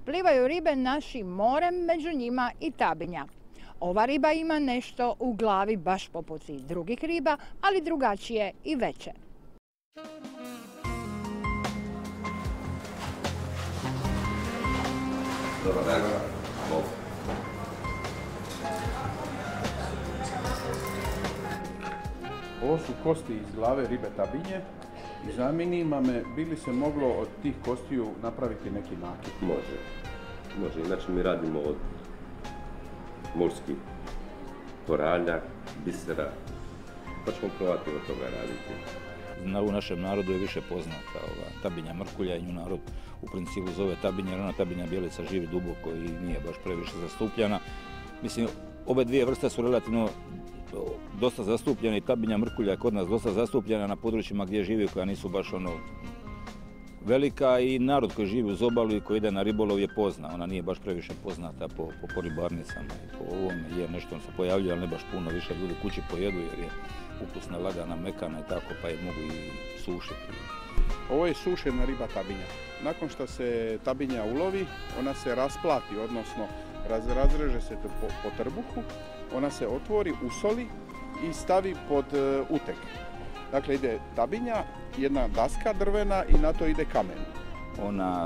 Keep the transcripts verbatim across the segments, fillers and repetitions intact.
plivaju ribe našim morem, među njima i tabinja. Ova riba ima nešto u glavi baš poput i drugih riba, ali drugačije i veće. Dobar dan. Ovo su kosti iz glave ribe tabinje i zanima me bi li se moglo od tih kostiju napraviti neki nakit? Može. Može, inače mi radimo od morskih koralja, bisera, pa ćemo probati od toga raditi. U našem narodu je više poznata ova tabinja mrkulja i nju narod u principu zove tabinja, jer ona tabinja bijelica živi duboko i nije baš previše zastupljena. Mislim, obe dvije vrste su relativno dosta zastupljene i tabinja mrkulja je kod nas dosta zastupljena na područjima gdje živi, koja nisu baš ono velika, i narod koji živi uz obalu i koji ide na ribolov je pozna. Ona nije baš previše poznata po, po, po ribarnicama i po ovome, je nešto se pojavljuje, ali ne baš puno, više ljudi kući pojedu jer je ukusna, lagana, mekana i tako, pa je mogu i sušiti. Ovo je sušena riba tabinja. Nakon što se tabinja ulovi, ona se rasplati, odnosno raz, razreže se po, po trbuhu, ona se otvori, usoli i stavi pod uh, uteg. Dakle, ide tabinja, jedna daska drvena i na to ide kamen. Ona,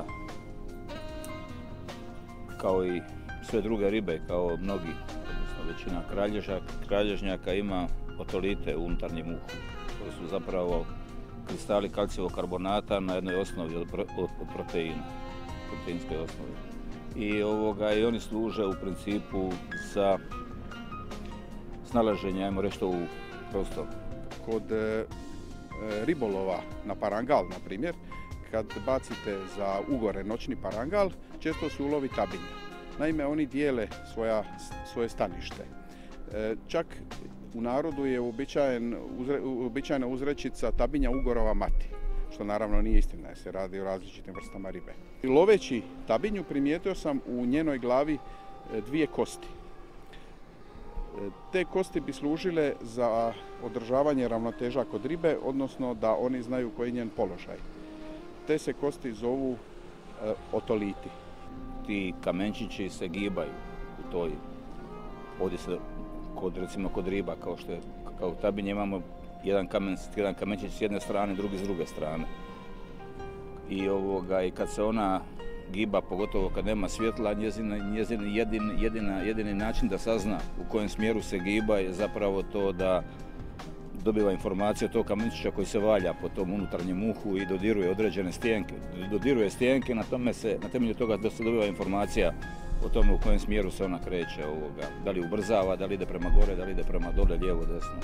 kao i sve druge ribe, kao mnogi, odnosno većina kralježnjaka, ima otolite u unutarnjem uhu. To su zapravo kristali kalcijevog karbonata na jednoj osnovi od, pro, od, od proteina, proteinskoj osnovi. I, ovoga, i oni služe u principu za snalaženje, ajmo reći to, u prostoru. Kod e, ribolova na parangal, na primjer, kad bacite za ugore noćni parangal, često se ulovi tabinja. Naime, oni dijele svoja, svoje stanište. E, čak u narodu je uobičajen, uzre, uobičajena uzrečica tabinja ugorova mati, što naravno nije istina, jer se radi o različitim vrstama ribe. Loveći tabinju primijetio sam u njenoj glavi dvije kosti. Te kosti bi služile za održavanje ravnoteža kod ribe, odnosno da oni znaju koji je njen položaj. Te se kosti zovu e, otoliti. Ti kamenčići se gibaju u toj, ovdje se kod, recimo kod riba, kao što je kao u tabinje imamo jedan, kamen, jedan kamenčić s jedne strane, drugi s druge strane. I, ovoga, i kad se ona giba, pogotovo kad nema svjetla, njezin, njezin jedin, jedina, jedini način da sazna u kojem smjeru se giba je zapravo to da dobiva informacije od tog kamenčića koji se valja po tom unutarnjem uhu i dodiruje određene stijenke. Dodiruje stijenke, na, tome se, na temelju toga da se dobiva informacija o tome u kojem smjeru se ona kreće. Ovoga. Da li ubrzava, da li ide prema gore, da li ide prema dole, lijevo, desno.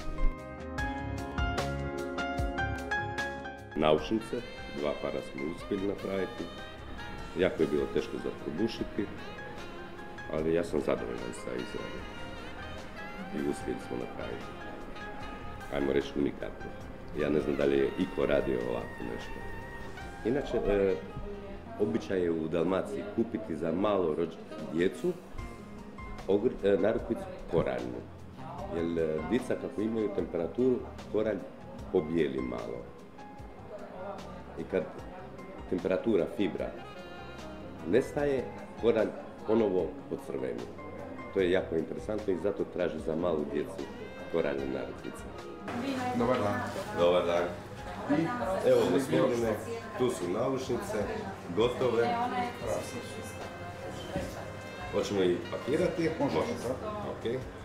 Naušnice, dva para smo uspjeli napraviti. Jako je bilo teško za probušiti, ali ja sam zadovoljan sa izradom i uspjeli smo napraviti. Ajmo reći unikatno. Ja ne znam da li je iko radio ovako nešto. Inače, e, običaj je u Dalmaciji kupiti za malo rođ... djecu e, narukvicu koraljnu. Jer e, dica kako imaju temperaturu, koralj pobijeli malo. I kad temperatura fibra nestaje, koralj ponovo pocrveni. To je jako interesantno i zato traži za malu djecu koraljne narukvice. Dobar dan. Dobar dan. I evo gospodine, tu su naušnice, gotove. Hoćemo ih pakirati? Može. Okay.